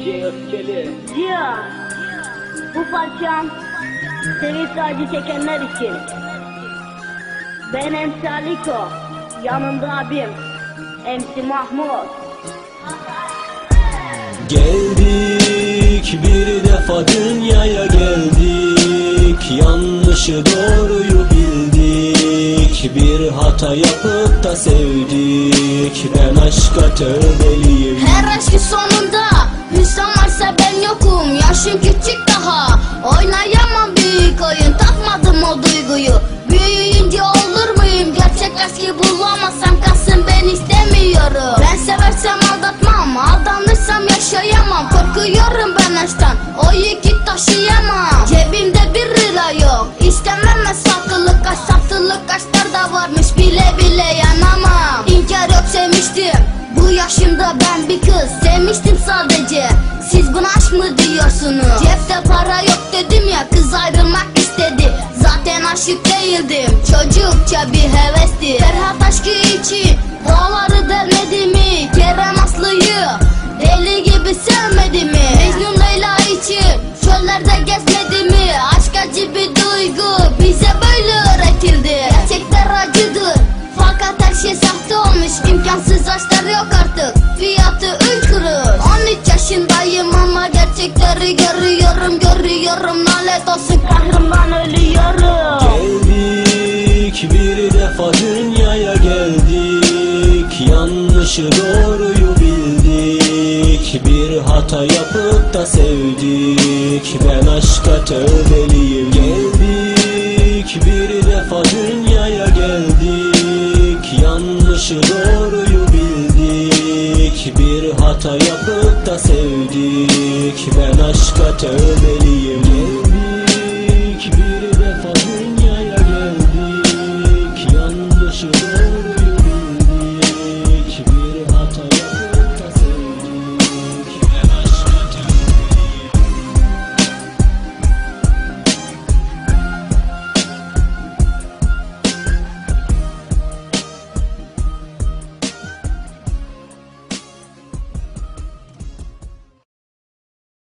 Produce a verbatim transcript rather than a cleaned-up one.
C Öfkeli. Cihan, bu parçam sevip acı çekenler için. Ben M C Aliko, yanımda abim M C Mahmut. Geldik bir defa dünyaya geldik, yanlışı doğruyu bildik, bir hata yapıp da sevdik, ben aşka tövbeliyim. Her aşkın sonunda hüsran varsa ben yokum, yaşım küçük daha, oynayamam büyük oyun, takmadım o duyguyu, büyüyünce olur muyum, gerçek aşkı bulamazsam kalsın ben istemiyorum. Ben seversem aldatmam, aldanırsam yaşayamam, korkuyorum ben aşktan, o yükü taşıyamam. Cebimde bir lira yok, istemem satılık aşk, satılık aşklar da varmış, bile bile yanamam. İnkar yok, sevmiştim, bu yaşımda ben bir kız sevmiştim sadece, siz buna aşk mı diyorsunuz? Cepte para yok dedim ya, kız ayrılmak istedi, zaten aşık değildim, çocukça bir hevesti. Ferhat aşkı için dağları delmedi mi? Kerem Aslı'yı deli gibi sevmedi mi? Mecnun Leyla için çöllerde gezmedi mi? Aşk acı bir duygu, bize böyle öğretildi. Gerçekler acıdır fakat her şey sahte olmuş, imkansız aşklar yok artık, fiyatı üç kuruş. On üç yaşındayım ama gerçekleri görüyorum, görüyorum, lanet olsun kahrımdan ölüyorum. Geldik bir defa dünyaya geldik, yanlışı doğruyu bildik, bir hata yapıp da sevdik, ben aşka tövbeliyim. Geldik bir defa dünyaya geldik, yanlışı doğruyu bildik, bir hata yapıp da sevdik, ben aşka tövbeliyim.